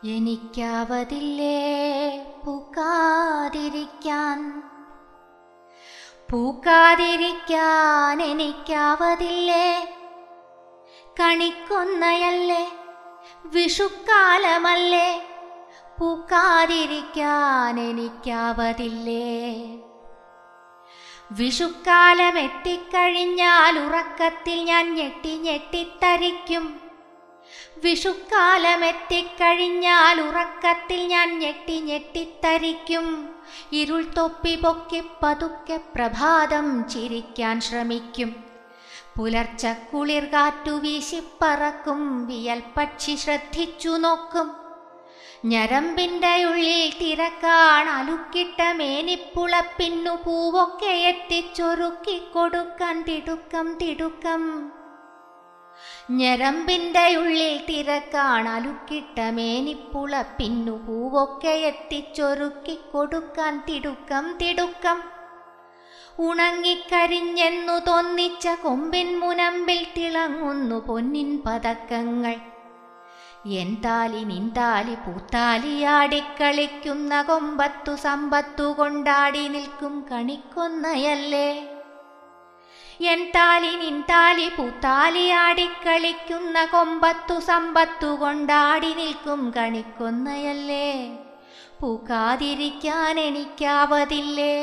എനിക്കാവതില്ലേ പൂക്കാതിരിക്കാൻ, പൂക്കാതിരിക്കാൻ എനിക്കാവതില്ലേ. കണിക്കൊന്നയല്ലേ, വിഷുക്കാലമല്ലേ, പൂക്കാതിരിക്കാൻ എനിക്കാവതില്ലേ. വിഷുക്കാലം എത്തിക്കഴിഞ്ഞാൽ ഉറക്കത്തിൽ ഞാൻ ഞെട്ടി ഞെട്ടിത്തരിക്കും. വിഷുക്കാലം എത്തിക്കഴിഞ്ഞാൽ ഉറക്കത്തിൽ ഞാൻ ഞെട്ടി ഞെട്ടിത്തരിക്കും. ഇരുൾ തൊപ്പി പൊക്കി പതുക്കെ പ്രഭാതം ചിരിക്കാൻ ശ്രമിക്കും. പുലർച്ച കുളിർ കാറ്റു വീശിപ്പറക്കും, വിയൽ പക്ഷി ശ്രദ്ധിച്ചു നോക്കും. ഞരമ്പിൻ്റെ ഉള്ളിൽ തിരക്കാൻ അലുക്കിട്ട മേനിപ്പുളപ്പിന്നു പൂവൊക്കെ എത്തിച്ചൊരുക്കി കൊടുക്കാൻ തിടുക്കം തിടുക്കം. ഞരമ്പിൻ്റെ ഉള്ളിൽ തിരക്കാൻ അലുക്കിട്ട മേനിപ്പുളപ്പിന്നു പൂവൊക്കെ എത്തിച്ചൊരുക്കി കൊടുക്കാൻ തിടുക്കം തിടുക്കം. ഉണങ്ങിക്കരിഞ്ഞെന്നു തോന്നിച്ച കൊമ്പിൻ മുനമ്പിൽ തിളങ്ങുന്നു പൊന്നിൻ പതക്കങ്ങൾ. എന്താലി നിന്താലി പൂത്താലിയാടിക്കളിക്കുന്ന കൊമ്പത്തു സമ്പത്തു കൊണ്ടാടി നിൽക്കും കണിക്കൊന്നയല്ലേ. എന്താലി നിന്താലി പൂത്താലിയാടിക്കളിക്കുന്ന കൊമ്പത്തു സമ്പത്തു കൊണ്ടാടി നിൽക്കും കണിക്കൊന്നയല്ലേ. പൂക്കാതിരിക്കാൻ എനിക്കാവതില്ലേ.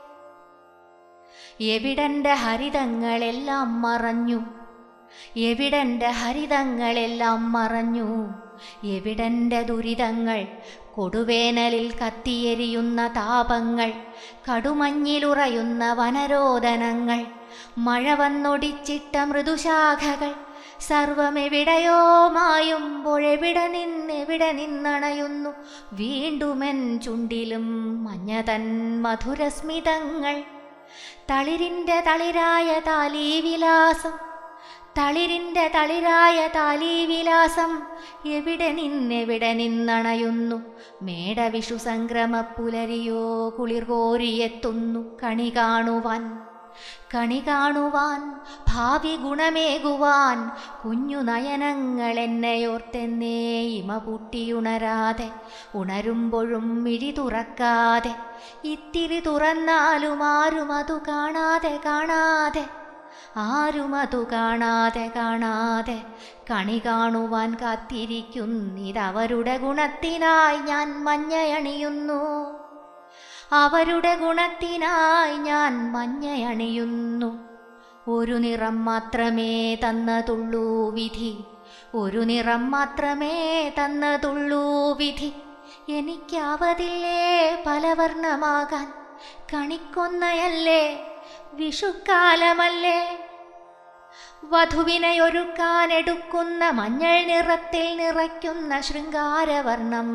എവിടെൻ്റെ ഹരിതങ്ങളെല്ലാം മറഞ്ഞു, എവിടെൻ്റെ ഹരിതങ്ങളെല്ലാം മറഞ്ഞു. എവിടെൻ്റെ ദുരിതങ്ങൾ, കൊടുവേനലിൽ കത്തിയെരിയുന്ന താപങ്ങൾ, കടുമഞ്ഞിലുറയുന്ന വനരോദനങ്ങൾ, മഴ വന്നൊടിച്ചിട്ട മൃദുശാഖകൾ. സർവമെവിടെയോ മായുമ്പോഴെവിടെ നിന്നണയുന്നു വീണ്ടുമെൻ ചുണ്ടിലും മഞ്ഞതൻ മധുരസ്മിതങ്ങൾ. തളിരിൻ്റെ തളിരായ താലീവിലാസം, തളിരിൻ്റെ തളിരായ താലീവിലാസം. എവിടെ നിന്നണയുന്നു മേടവിഷു സംക്രമ പുലരിയോ കുളിർ കോരിയെത്തുന്നു കണി കാണുവാൻ, കണി കാണുവാൻ, ഭാവി ഗുണമേകുവാൻ. കുഞ്ഞു നയനങ്ങൾ എന്നെയോർത്തെന്നേ ഇമ പൂട്ടിയുണരാതെ, ഉണരുമ്പോഴും മിഴി തുറക്കാതെ. ഇത്തിരി തുറന്നാലും ആരും അതു കാണാതെ കാണാതെ, ആരുമതു കാണാതെ കാണാതെ. കണി കാണുവാൻ കാത്തിരിക്കുന്നിതവരുടെ ഗുണത്തിനായി ഞാൻ മഞ്ഞയണിയുന്നു, അവരുടെ ഗുണത്തിനായി ഞാൻ മഞ്ഞയണിയുന്നു. ഒരു നിറം മാത്രമേ തന്നതുള്ളൂ വിധി, ഒരു നിറം മാത്രമേ തന്നതുള്ളൂ വിധി. എനിക്കാവതില്ലേ പലവർണ്ണമാകാൻ. കണിക്കൊന്നയല്ലേ, വിഷുക്കാലമല്ലേ. വധുവിനെ ഒരുക്കാനെടുക്കുന്ന മഞ്ഞൾ നിറത്തിൽ നിറയ്ക്കുന്ന ശൃംഗാരവർണം,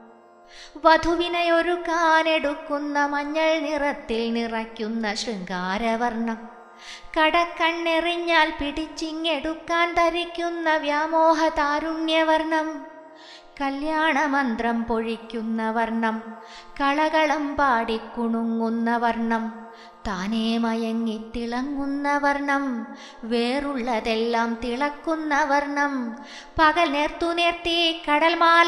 വധുവിനെ ഒരുക്കാനെടുക്കുന്ന മഞ്ഞൾ നിറത്തിൽ നിറയ്ക്കുന്ന ശൃംഗാരവർണം. കടക്കണ്ണെറിഞ്ഞാൽ പിടിച്ചിങ്ങെടുക്കാൻ ധരിക്കുന്ന വ്യാമോഹ താരുണ്യവർണം. കല്യാണമന്ത്രം പൊഴിക്കുന്ന വർണ്ണം, കളകളം പാടിക്കുണുങ്ങുന്ന വർണ്ണം, താനേ മയങ്ങിത്തിളങ്ങുന്ന വർണ്ണം, വേറുള്ളതെല്ലാം തിളക്കുന്ന വർണ്ണം. പകൽ നേർത്തു നേർത്തി കടൽമാല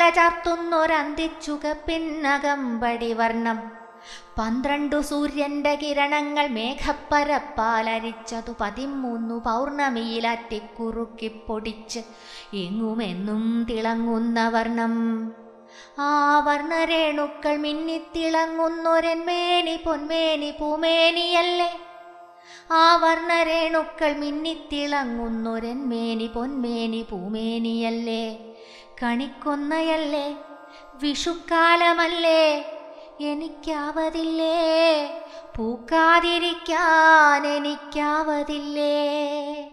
ചാർത്തുന്നൊരന്തിച്ചുകപ്പിന്നകമ്പടി വർണ്ണം. 12 സൂര്യന്റെ കിരണങ്ങൾ മേഘപ്പരപ്പാലരിച്ചതു 13 പൗർണമിയിലാറ്റിക്കുറുക്കിപ്പൊടിച്ച് എങ്ങുമെന്നും തിളങ്ങുന്ന വർണ്ണം. ആ വർണ്ണരേണുക്കൾ മിന്നിത്തിളങ്ങുന്നൊരെന്മേനി പൊന്മേനി പൂമേനിയല്ലേ. ആ വർണ്ണരേണുക്കൾ മിന്നിത്തിളങ്ങുന്നൊരെന്മേനി പൊന്മേനി പൂമേനിയല്ലേ. കണിക്കൊന്നയല്ലേ, വിഷുക്കാലമല്ലേ. എനിക്കാവതില്ലേ, പൂക്കാതിരിക്കാൻ എനിക്കാവതില്ലേ.